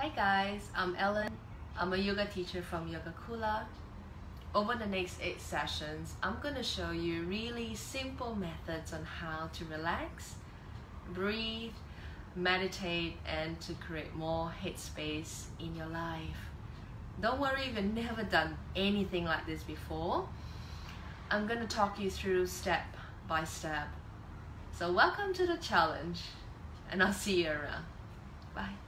Hi guys, I'm Ellen. I'm a yoga teacher from Yoga Kula. Over the next 8 sessions, I'm going to show you really simple methods on how to relax, breathe, meditate, and to create more headspace in your life. Don't worry if you've never done anything like this before. I'm going to talk you through step by step. So welcome to the challenge, and I'll see you around. Bye.